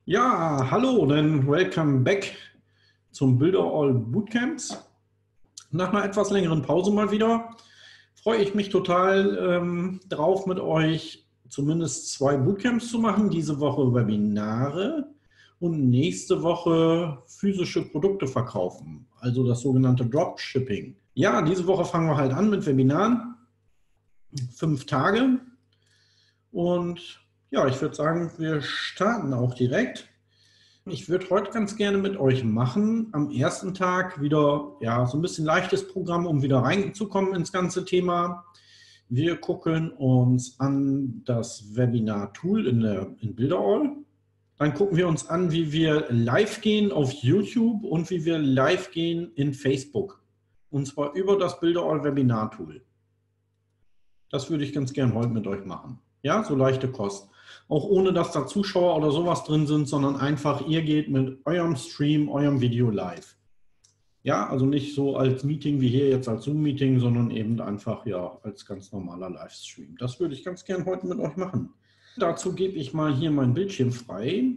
Ja, hallo, dann welcome back zum Builderall Bootcamps. Nach einer etwas längeren Pause mal wieder freue ich mich total drauf, mit euch zumindest 2 Bootcamps zu machen. Diese Woche Webinare und nächste Woche physische Produkte verkaufen, also das sogenannte Dropshipping. Ja, diese Woche fangen wir halt an mit Webinaren, 5 Tage. Und ja, ich würde sagen, wir starten auch direkt. Ich würde heute ganz gerne mit euch machen, am ersten Tag wieder ja, so ein bisschen leichtes Programm, um wieder reinzukommen ins ganze Thema. Wir gucken uns an das Webinar-Tool in Builderall. Dann gucken wir uns an, wie wir live gehen auf YouTube und wie wir live gehen in Facebook. Und zwar über das Builderall Webinar-Tool. Das würde ich ganz gern heute mit euch machen. Ja, so leichte Kost. Auch ohne, dass da Zuschauer oder sowas drin sind, sondern einfach, ihr geht mit eurem Stream, eurem Video live. Ja, also nicht so als Meeting wie hier jetzt als Zoom-Meeting, sondern eben einfach ja als ganz normaler Livestream. Das würde ich ganz gern heute mit euch machen. Dazu gebe ich mal hier meinen Bildschirm frei.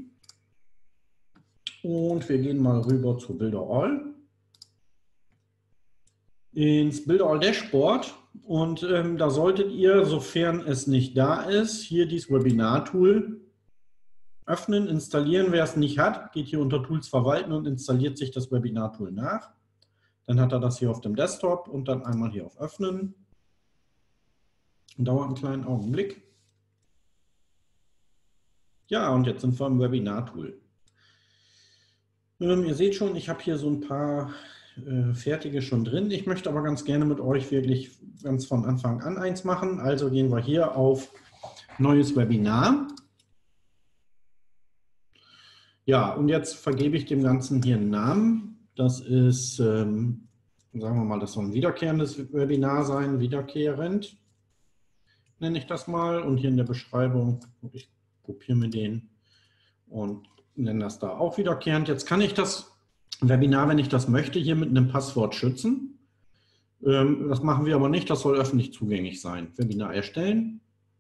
Und wir gehen mal rüber zu Builderall. Ins Builderall Dashboard. Und da solltet ihr, sofern es nicht da ist, hier dieses Webinar-Tool öffnen, installieren. Wer es nicht hat, geht hier unter Tools verwalten und installiert sich das Webinar-Tool nach. Dann hat er das hier auf dem Desktop und dann einmal hier auf Öffnen. Dauert einen kleinen Augenblick. Ja, und jetzt sind wir im Webinar-Tool. Ihr seht schon, ich habe hier so ein paar fertige schon drin. Ich möchte aber ganz gerne mit euch wirklich ganz von Anfang an eins machen. Also gehen wir hier auf Neues Webinar. Ja, und jetzt vergebe ich dem Ganzen hier einen Namen. Das ist, sagen wir mal, das soll ein wiederkehrendes Webinar sein, wiederkehrend nenne ich das mal. Und hier in der Beschreibung, ich kopiere mir den und nenne das da auch wiederkehrend. Jetzt kann ich das Webinar, wenn ich das möchte, hier mit einem Passwort schützen. Das machen wir aber nicht, das soll öffentlich zugänglich sein. Webinar erstellen.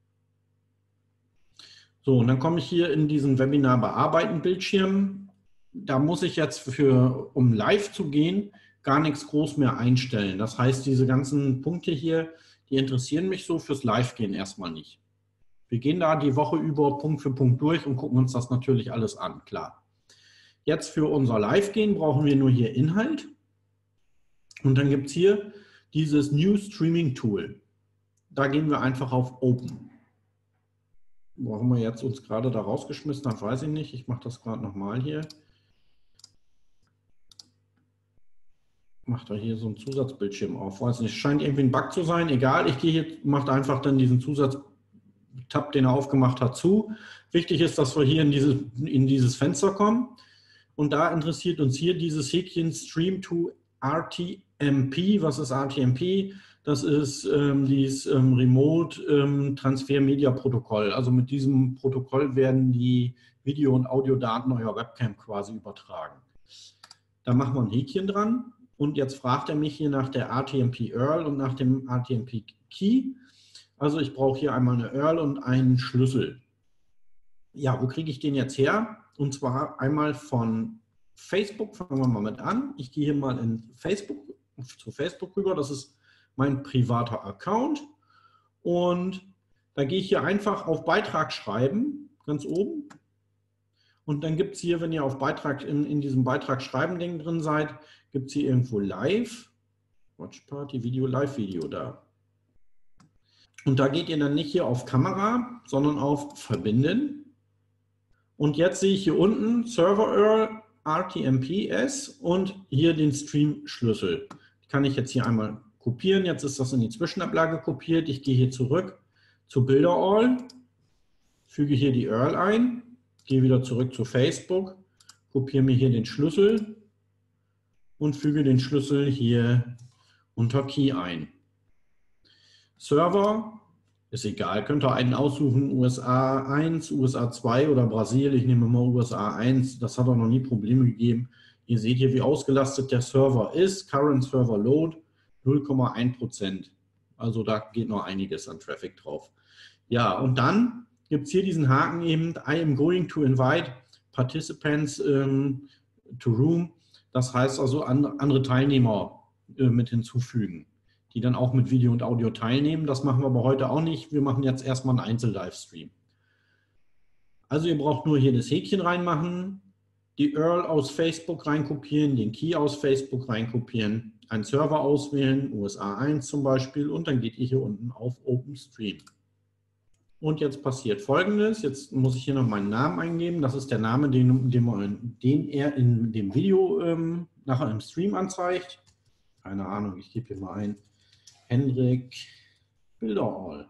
So, und dann komme ich hier in diesen Webinar bearbeiten Bildschirm. Da muss ich jetzt um live zu gehen, gar nichts groß mehr einstellen. Das heißt, diese ganzen Punkte hier, die interessieren mich so fürs Live-Gehen erstmal nicht. Wir gehen da die Woche über Punkt für Punkt durch und gucken uns das natürlich alles an, klar. Jetzt für unser Live-Gehen brauchen wir nur hier Inhalt. Und dann gibt es hier dieses New Streaming Tool. Da gehen wir einfach auf Open. Warum wir jetzt uns gerade da rausgeschmissen haben, weiß ich nicht. Ich mache das gerade nochmal hier. Macht da hier so einen Zusatzbildschirm auf. Weiß nicht, scheint irgendwie ein Bug zu sein. Egal, ich gehe hier, macht einfach dann diesen Zusatztab, den er aufgemacht hat, zu. Wichtig ist, dass wir hier in dieses Fenster kommen. Und da interessiert uns hier dieses Häkchen Stream to RTMP. Was ist RTMP? Das ist dieses Remote Transfer Media Protokoll. Also mit diesem Protokoll werden die Video- und Audiodaten eurer Webcam quasi übertragen. Da machen wir ein Häkchen dran. Und jetzt fragt er mich hier nach der RTMP URL und nach dem RTMP Key. Also ich brauche hier einmal eine URL und einen Schlüssel. Ja, wo kriege ich den jetzt her? Und zwar einmal von Facebook, fangen wir mal mit an. Ich gehe hier mal zu Facebook rüber, das ist mein privater Account. Und da gehe ich hier einfach auf Beitrag schreiben, ganz oben. Und dann gibt es hier, wenn ihr auf Beitrag in diesem Beitrag schreiben Ding drin seid, gibt es hier irgendwo Live, Watch Party, Video, Live-Video da. Und da geht ihr dann nicht hier auf Kamera, sondern auf Verbinden. Und jetzt sehe ich hier unten Server-URL, RTMPS und hier den Stream-Schlüssel. Die kann ich jetzt hier einmal kopieren. Jetzt ist das in die Zwischenablage kopiert. Ich gehe hier zurück zu Builderall, füge hier die URL ein, gehe wieder zurück zu Facebook, kopiere mir hier den Schlüssel und füge den Schlüssel hier unter Key ein. Server. Ist egal, könnt ihr einen aussuchen, USA 1, USA 2 oder Brasil. Ich nehme mal USA 1, das hat auch noch nie Probleme gegeben. Ihr seht hier, wie ausgelastet der Server ist. Current Server Load 0,1%. Also da geht noch einiges an Traffic drauf. Ja, und dann gibt es hier diesen Haken eben, I am going to invite Participants to Room. Das heißt also andere Teilnehmer mit hinzufügen, die dann auch mit Video und Audio teilnehmen. Das machen wir aber heute auch nicht. Wir machen jetzt erstmal einen Einzel-Livestream. Also ihr braucht nur hier das Häkchen reinmachen, die URL aus Facebook reinkopieren, den Key aus Facebook reinkopieren, einen Server auswählen, USA 1 zum Beispiel, und dann geht ihr hier unten auf OpenStream. Und jetzt passiert Folgendes. Jetzt muss ich hier noch meinen Namen eingeben. Das ist der Name, den er in dem Video nachher im Stream anzeigt. Keine Ahnung, ich gebe hier mal ein Henrik Bilderall.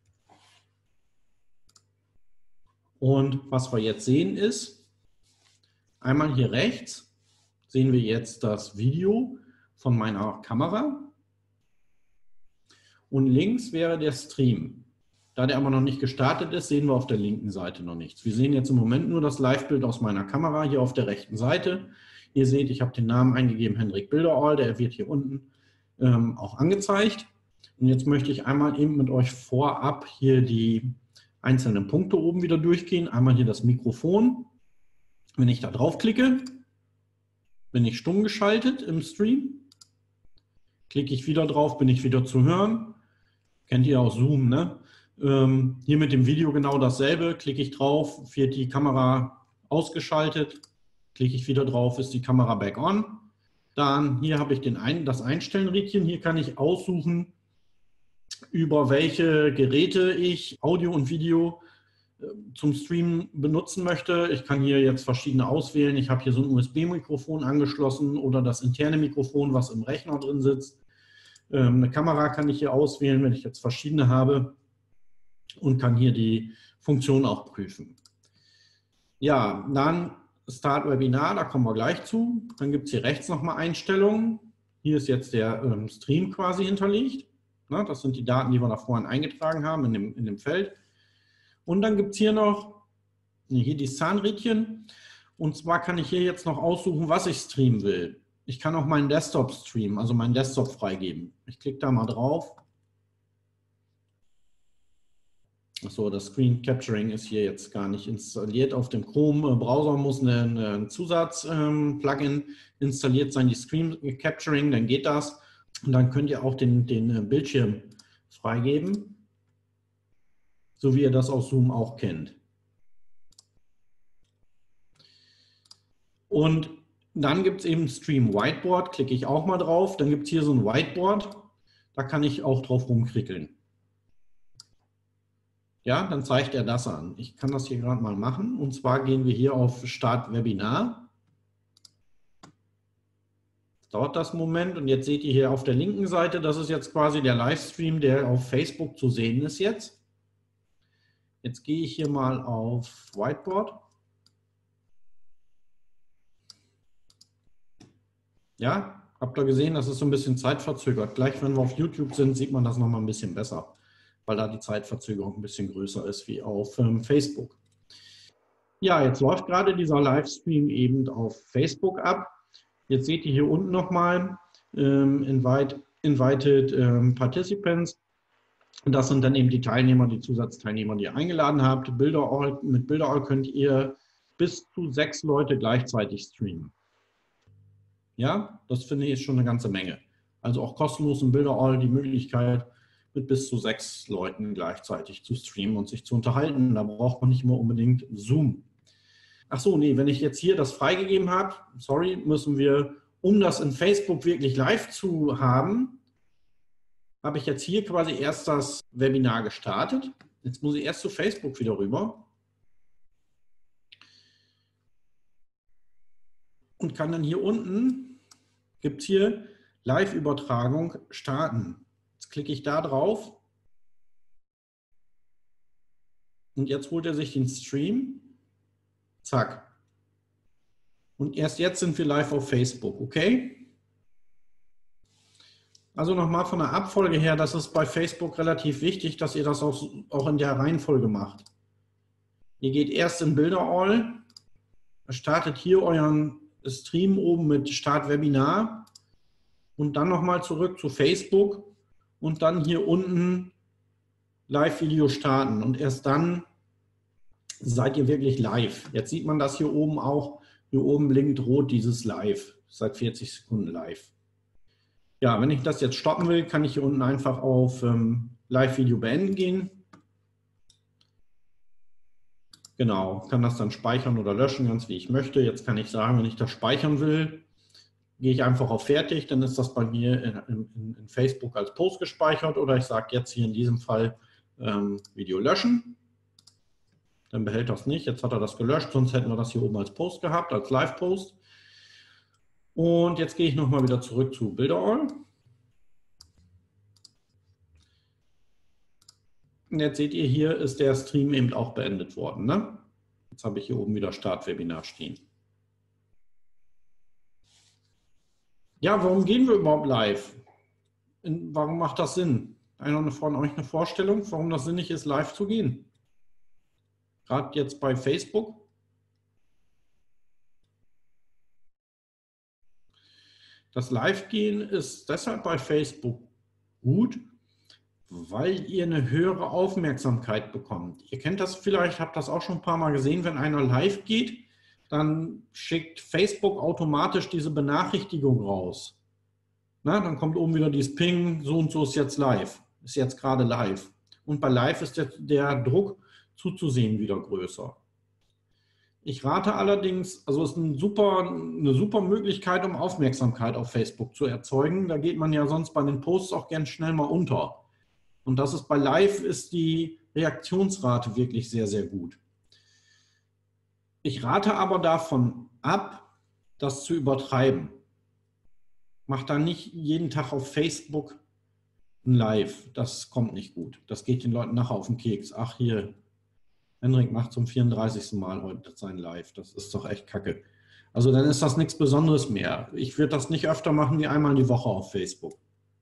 Und was wir jetzt sehen ist, einmal hier rechts sehen wir jetzt das Video von meiner Kamera und links wäre der Stream. Da der aber noch nicht gestartet ist, sehen wir auf der linken Seite noch nichts. Wir sehen jetzt im Moment nur das Live-Bild aus meiner Kamera hier auf der rechten Seite. Ihr seht, ich habe den Namen eingegeben, Henrik Bilderall, der wird hier unten auch angezeigt. Und jetzt möchte ich einmal eben mit euch vorab hier die einzelnen Punkte oben wieder durchgehen. Einmal hier das Mikrofon. Wenn ich da drauf klicke, bin ich stumm geschaltet im Stream. Klicke ich wieder drauf, bin ich wieder zu hören. Kennt ihr aus Zoom, ne? Hier mit dem Video genau dasselbe. Klicke ich drauf, wird die Kamera ausgeschaltet. Klicke ich wieder drauf, ist die Kamera back on. Dann hier habe ich das Einstellen-Rädchen. Hier kann ich aussuchen, über welche Geräte ich Audio und Video zum Streamen benutzen möchte. Ich kann hier jetzt verschiedene auswählen. Ich habe hier so ein USB-Mikrofon angeschlossen oder das interne Mikrofon, was im Rechner drin sitzt. Eine Kamera kann ich hier auswählen, wenn ich jetzt verschiedene habe, und kann hier die Funktion auch prüfen. Ja, dann Start Webinar, da kommen wir gleich zu. Dann gibt es hier rechts nochmal Einstellungen. Hier ist jetzt der Stream quasi hinterlegt. Na, das sind die Daten, die wir da vorhin eingetragen haben in dem Feld. Und dann gibt es hier noch hier die Zahnrädchen. Und zwar kann ich hier jetzt noch aussuchen, was ich streamen will. Ich kann auch meinen Desktop streamen, also meinen Desktop freigeben. Ich klicke da mal drauf. Achso, das Screen Capturing ist hier jetzt gar nicht installiert. Auf dem Chrome-Browser muss ein Zusatz-Plugin installiert sein, die Screen Capturing, dann geht das. Und dann könnt ihr auch den Bildschirm freigeben, so wie ihr das aus Zoom auch kennt. Und dann gibt es eben Stream Whiteboard, klicke ich auch mal drauf. Dann gibt es hier so ein Whiteboard, da kann ich auch drauf rumkrickeln. Ja, dann zeigt er das an. Ich kann das hier gerade mal machen. Und zwar gehen wir hier auf Start Webinar. Das dauert das einen Moment. Und jetzt seht ihr hier auf der linken Seite, das ist jetzt quasi der Livestream, der auf Facebook zu sehen ist jetzt. Jetzt gehe ich hier mal auf Whiteboard. Ja, habt ihr gesehen, das ist so ein bisschen zeitverzögert. Gleich, wenn wir auf YouTube sind, sieht man das nochmal ein bisschen besser, weil da die Zeitverzögerung ein bisschen größer ist wie auf Facebook. Ja, jetzt läuft gerade dieser Livestream eben auf Facebook ab. Jetzt seht ihr hier unten nochmal Invited Participants. Und das sind dann eben die Teilnehmer, die Zusatzteilnehmer, die ihr eingeladen habt. Mit Bilderall könnt ihr bis zu 6 Leute gleichzeitig streamen. Ja, das finde ich ist schon eine ganze Menge. Also auch kostenlos in Bilderall die Möglichkeit, mit bis zu 6 Leuten gleichzeitig zu streamen und sich zu unterhalten. Da braucht man nicht immer unbedingt Zoom. Ach so, nee, wenn ich jetzt hier das freigegeben habe, sorry, müssen wir, um das in Facebook wirklich live zu haben, habe ich jetzt hier quasi erst das Webinar gestartet. Jetzt muss ich erst zu Facebook wieder rüber und kann dann hier unten, gibt es hier Live-Übertragung starten. Jetzt klicke ich da drauf und jetzt holt er sich den Stream. Zack. Und erst jetzt sind wir live auf Facebook, okay? Also nochmal von der Abfolge her, das ist bei Facebook relativ wichtig, dass ihr das auch in der Reihenfolge macht. Ihr geht erst in Bilderall, startet hier euren Stream oben mit Start Webinar und dann nochmal zurück zu Facebook und dann hier unten Live-Video starten und erst dann seid ihr wirklich live. Jetzt sieht man das hier oben auch. Hier oben blinkt rot dieses Live. Seit 40 Sekunden live. Ja, wenn ich das jetzt stoppen will, kann ich hier unten einfach auf Live-Video beenden gehen. Genau, kann das dann speichern oder löschen, ganz wie ich möchte. Jetzt kann ich sagen, wenn ich das speichern will, gehe ich einfach auf Fertig, dann ist das bei mir in Facebook als Post gespeichert, oder ich sage jetzt hier in diesem Fall Video löschen. Dann behält das nicht. Jetzt hat er das gelöscht, sonst hätten wir das hier oben als Post gehabt, als Live-Post. Und jetzt gehe ich nochmal wieder zurück zu Bilderall. Und jetzt seht ihr, hier ist der Stream eben auch beendet worden. Ne? Jetzt habe ich hier oben wieder Startwebinar stehen. Ja, warum gehen wir überhaupt live? Warum macht das Sinn? Einer von euch eine Vorstellung, warum das sinnig ist, live zu gehen? Gerade jetzt bei Facebook. Das Live-Gehen ist deshalb bei Facebook gut, weil ihr eine höhere Aufmerksamkeit bekommt. Ihr kennt das vielleicht, habt das auch schon ein paar Mal gesehen, wenn einer live geht, dann schickt Facebook automatisch diese Benachrichtigung raus. Na, dann kommt oben wieder dieses Ping, so und so ist jetzt live, ist jetzt gerade live. Und bei live ist der Druck zuzusehen wieder größer. Ich rate allerdings, also es ist eine super Möglichkeit, um Aufmerksamkeit auf Facebook zu erzeugen. Da geht man ja sonst bei den Posts auch ganz schnell mal unter. Und das ist bei Live ist die Reaktionsrate wirklich sehr, sehr gut. Ich rate aber davon ab, das zu übertreiben. Macht da nicht jeden Tag auf Facebook ein Live. Das kommt nicht gut. Das geht den Leuten nachher auf den Keks. Ach hier, Henrik macht zum 34. Mal heute sein Live. Das ist doch echt kacke. Also dann ist das nichts Besonderes mehr. Ich würde das nicht öfter machen wie einmal die Woche auf Facebook.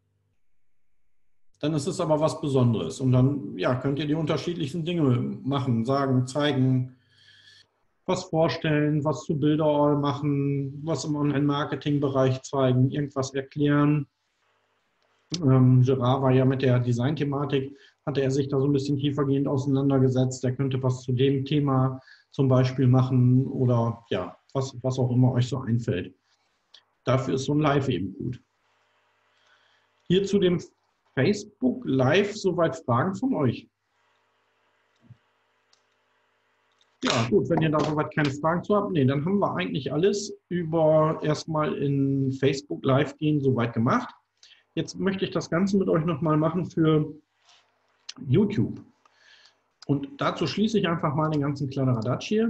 Dann ist es aber was Besonderes. Und dann ja, könnt ihr die unterschiedlichsten Dinge machen, sagen, zeigen, was vorstellen, was zu Bilderall machen, was im Online-Marketing-Bereich zeigen, irgendwas erklären. Gerard war ja mit der Design-Thematik, hatte er sich da so ein bisschen tiefergehend auseinandergesetzt. Er könnte was zu dem Thema zum Beispiel machen oder ja, was auch immer euch so einfällt. Dafür ist so ein Live eben gut. Hier zu dem Facebook Live soweit Fragen von euch? Ja, gut, wenn ihr da soweit keine Fragen zu habt, nee, dann haben wir eigentlich alles über erstmal in Facebook Live gehen soweit gemacht. Jetzt möchte ich das Ganze mit euch nochmal machen für YouTube. Und dazu schließe ich einfach mal den ganzen Kladderadatsch hier.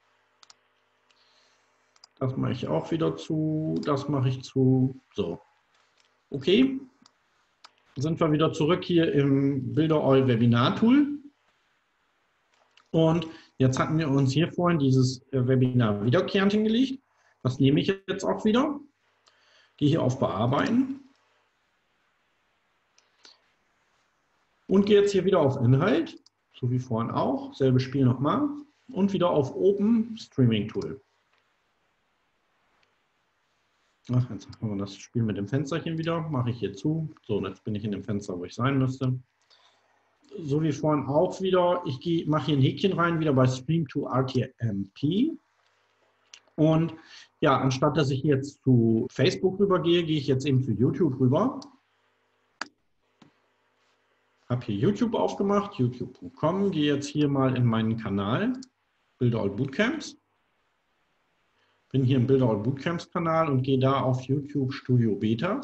Das mache ich auch wieder zu, das mache ich zu. So, okay. Sind wir wieder zurück hier im Bilderall Webinar Tool. Und jetzt hatten wir uns hier vorhin dieses Webinar wiederkehrend hingelegt. Das nehme ich jetzt auch wieder. Gehe hier auf Bearbeiten. Und gehe jetzt hier wieder auf Inhalt, so wie vorhin auch. Selbes Spiel nochmal. Und wieder auf Open Streaming Tool. Ach, jetzt haben wir das Spiel mit dem Fensterchen wieder. Mache ich hier zu. So, jetzt bin ich in dem Fenster, wo ich sein müsste. So wie vorhin auch wieder. Ich mache hier ein Häkchen rein, wieder bei Stream to RTMP. Und ja, anstatt dass ich jetzt zu Facebook rübergehe, gehe ich jetzt eben zu YouTube rüber. Habe hier YouTube aufgemacht, youtube.com. Gehe jetzt hier mal in meinen Kanal, Bilderall Bootcamps. Bin hier im Bilderall Bootcamps Kanal und gehe da auf YouTube Studio Beta.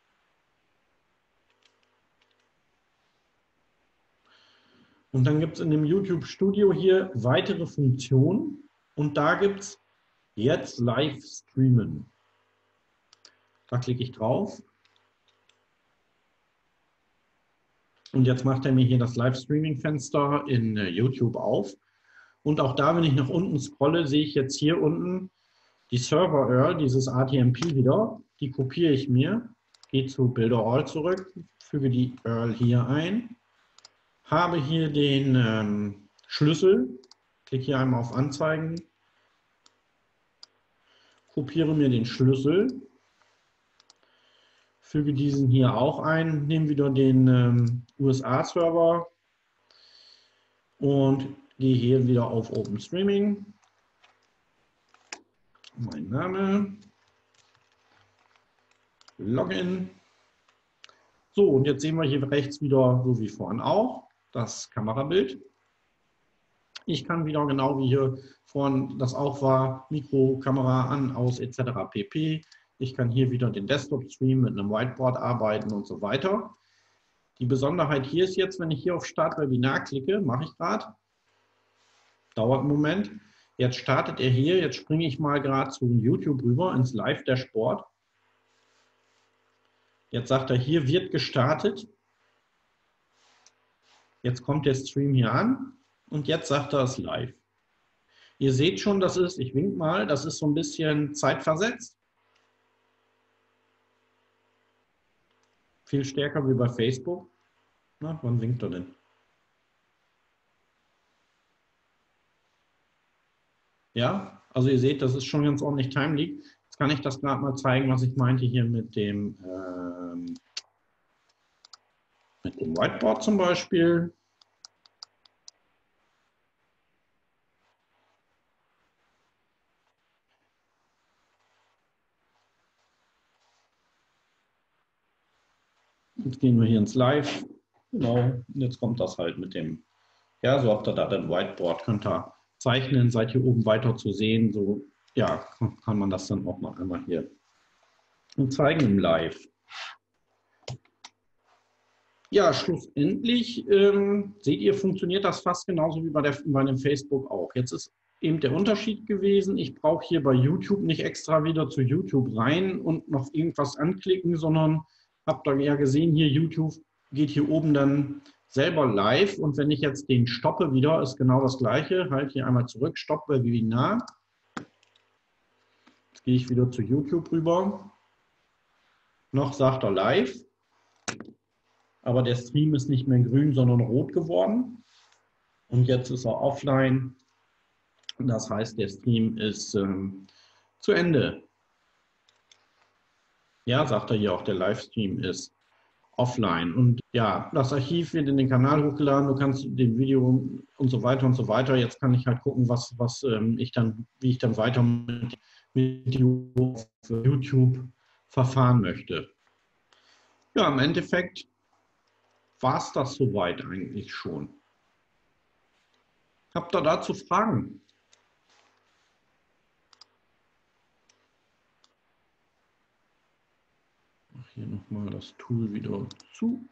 Und dann gibt es in dem YouTube Studio hier weitere Funktionen und da gibt es jetzt Live Streamen. Da klicke ich drauf. Und jetzt macht er mir hier das Live-Streaming-Fenster in YouTube auf. Und auch da, wenn ich nach unten scrolle, sehe ich jetzt hier unten die Server-URL, dieses RTMP wieder. Die kopiere ich mir, gehe zu Bilderall zurück, füge die URL hier ein, habe hier den Schlüssel, klicke hier einmal auf Anzeigen, kopiere mir den Schlüssel, füge diesen hier auch ein, nehme wieder den USA-Server und gehe hier wieder auf Open Streaming. Mein Name. Login. So, und jetzt sehen wir hier rechts wieder, so wie vorhin auch, das Kamerabild. Ich kann wieder, genau wie hier vorhin das auch war, Mikro, Kamera an, aus etc. pp. Ich kann hier wieder den Desktop-Stream mit einem Whiteboard arbeiten und so weiter. Die Besonderheit hier ist jetzt, wenn ich hier auf Start Webinar klicke, mache ich gerade, dauert einen Moment. Jetzt startet er hier, jetzt springe ich mal gerade zu YouTube rüber ins Live-Dashboard. Jetzt sagt er, hier wird gestartet. Jetzt kommt der Stream hier an und jetzt sagt er es live. Ihr seht schon, das ist, ich wink mal, das ist so ein bisschen zeitversetzt. Viel stärker wie bei Facebook. Na, wann winkt er denn? Ja, also ihr seht, das ist schon ganz ordentlich timely. Jetzt kann ich das gerade mal zeigen, was ich meinte hier mit dem Whiteboard zum Beispiel. Jetzt gehen wir hier ins Live. Genau, und jetzt kommt das halt mit dem, ja, so habt ihr da das Whiteboard, könnt ihr zeichnen, seid hier oben weiter zu sehen. So, ja, kann man das dann auch noch einmal hier zeigen im Live. Ja, schlussendlich seht ihr, funktioniert das fast genauso wie bei dem Facebook auch. Jetzt ist eben der Unterschied gewesen, ich brauche hier bei YouTube nicht extra wieder zu YouTube rein und noch irgendwas anklicken, sondern habt ihr ja gesehen, hier YouTube geht hier oben dann selber live und wenn ich jetzt den stoppe wieder, ist genau das gleiche. Halt hier einmal zurück, Stopp Webinar. Jetzt gehe ich wieder zu YouTube rüber. Noch sagt er live. Aber der Stream ist nicht mehr grün, sondern rot geworden. Und jetzt ist er offline. Das heißt, der Stream ist zu Ende. Ja, sagt er hier auch, der Livestream ist offline. Und ja, das Archiv wird in den Kanal hochgeladen. Du kannst den Video und so weiter und so weiter. Jetzt kann ich halt gucken, wie ich dann weiter mit YouTube verfahren möchte. Ja, im Endeffekt war es das soweit eigentlich schon. Habt ihr dazu Fragen? Ich mache hier nochmal das Tool wieder zu.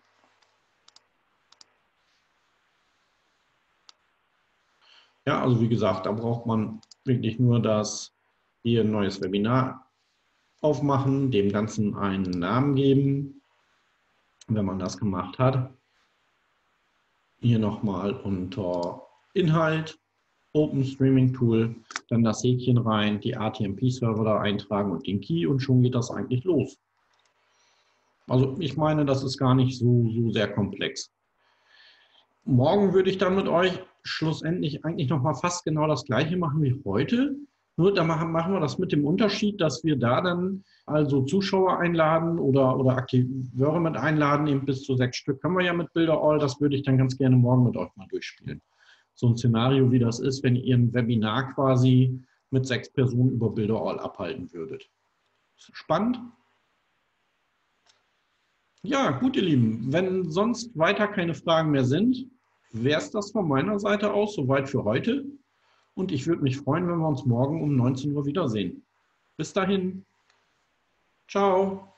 Ja, also wie gesagt, da braucht man wirklich nur das hier ein neues Webinar aufmachen, dem Ganzen einen Namen geben, wenn man das gemacht hat. Hier nochmal unter Inhalt, Open Streaming Tool, dann das Häkchen rein, die ATMP-Server da eintragen und den Key und schon geht das eigentlich los. Also ich meine, das ist gar nicht so sehr komplex. Morgen würde ich dann mit euch schlussendlich eigentlich nochmal fast genau das gleiche machen wie heute. Nur da machen wir das mit dem Unterschied, dass wir da dann also Zuschauer einladen oder Akteure mit einladen, eben bis zu 6 Stück können wir ja mit Builderall. Das würde ich dann ganz gerne morgen mit euch mal durchspielen. So ein Szenario, wie das ist, wenn ihr ein Webinar quasi mit 6 Personen über Builderall abhalten würdet. Spannend? Ja, gut, ihr Lieben. Wenn sonst weiter keine Fragen mehr sind, wäre es das von meiner Seite aus soweit für heute. Und ich würde mich freuen, wenn wir uns morgen um 19 Uhr wiedersehen. Bis dahin. Ciao.